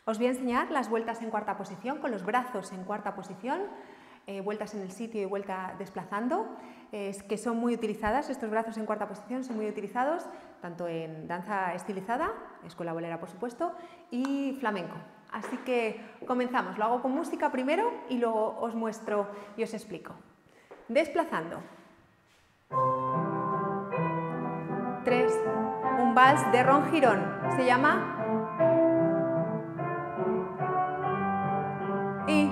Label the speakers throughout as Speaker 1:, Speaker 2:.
Speaker 1: Os voy a enseñar las vueltas en cuarta posición, con los brazos en cuarta posición, vueltas en el sitio y vuelta desplazando, que son muy utilizadas. Estos brazos en cuarta posición son muy utilizados tanto en danza estilizada, escuela bolera por supuesto, y flamenco. Así que comenzamos, lo hago con música primero y luego os muestro y os explico. Desplazando. 3, un vals de ron girón, se llama y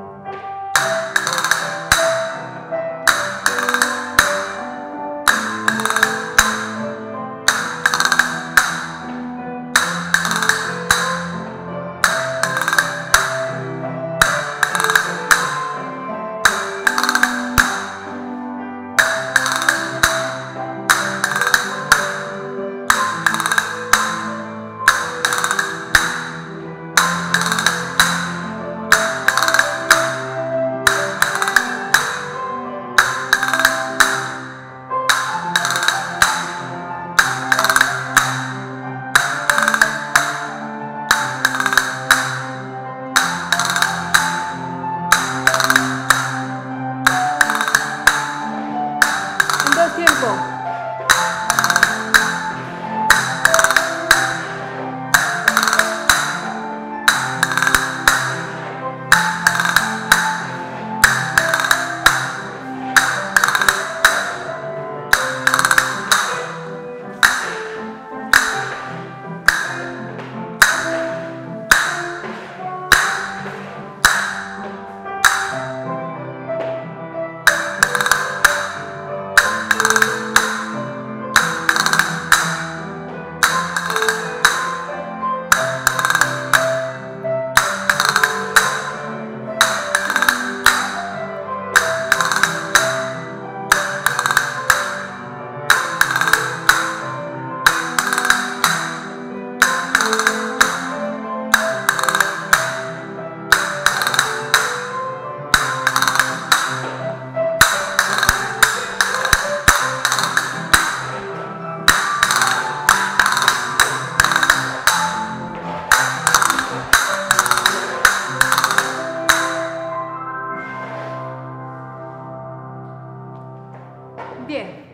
Speaker 1: bien.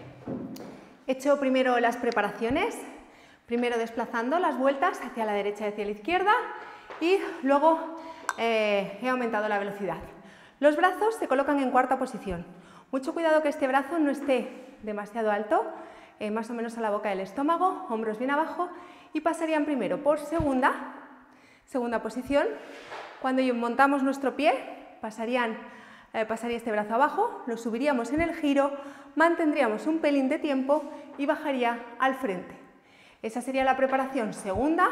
Speaker 1: He hecho primero las preparaciones, primero desplazando las vueltas hacia la derecha y hacia la izquierda y luego he aumentado la velocidad. Los brazos se colocan en cuarta posición. Mucho cuidado que este brazo no esté demasiado alto, más o menos a la boca del estómago, hombros bien abajo, y pasarían primero por segunda posición. Cuando montamos nuestro pie, pasaría este brazo abajo, lo subiríamos en el giro, mantendríamos un pelín de tiempo y bajaría al frente. Esa sería la preparación segunda.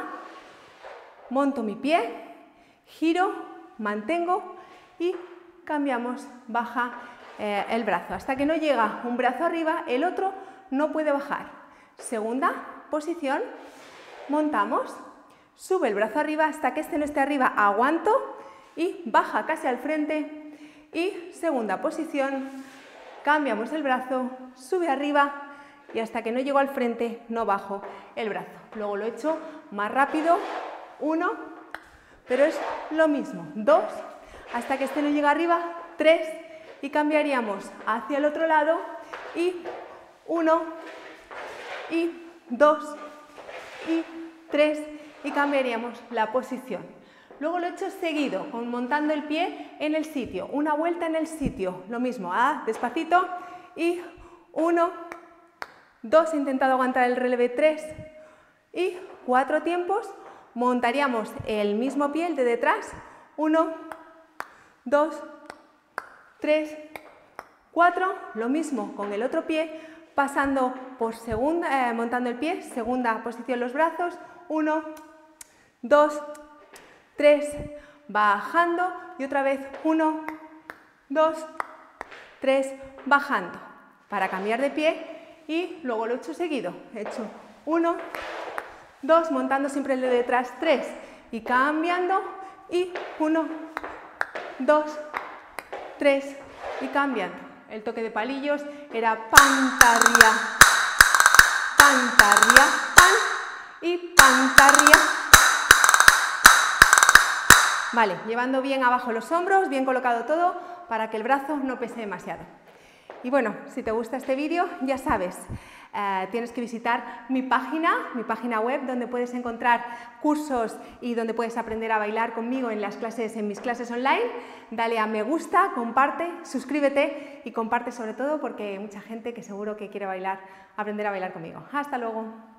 Speaker 1: Monto mi pie, giro, mantengo y cambiamos, baja el brazo. Hasta que no llega un brazo arriba, el otro no puede bajar. Segunda posición, montamos, sube el brazo arriba hasta que este no esté arriba, aguanto y baja casi al frente. Y segunda posición, cambiamos el brazo, sube arriba y hasta que no llego al frente no bajo el brazo. Luego lo he hecho más rápido, 1, pero es lo mismo, 2, hasta que este no llega arriba, 3 y cambiaríamos hacia el otro lado y 1 y 2 y 3 y cambiaríamos la posición. Luego lo he hecho seguido, montando el pie en el sitio, una vuelta en el sitio, lo mismo, despacito y 1, 2, he intentado aguantar el relevé, 3 y 4 tiempos, montaríamos el mismo pie, el de detrás, 1, 2, 3, 4, lo mismo con el otro pie, pasando por segunda, montando el pie, segunda posición los brazos, 1, 2, 3, bajando y otra vez 1, 2, 3, bajando para cambiar de pie y luego lo he hecho seguido. He hecho 1, 2, montando siempre el de detrás, 3 y cambiando y 1, 2, 3 y cambiando. El toque de palillos era pantarria, pantarria, pan y pantarria. Vale, llevando bien abajo los hombros, bien colocado todo, para que el brazo no pese demasiado. Y bueno, si te gusta este vídeo, ya sabes, tienes que visitar mi página web, donde puedes encontrar cursos y donde puedes aprender a bailar conmigo en mis clases online. Dale a me gusta, comparte, suscríbete y comparte sobre todo porque hay mucha gente que seguro que quiere aprender a bailar conmigo. Hasta luego.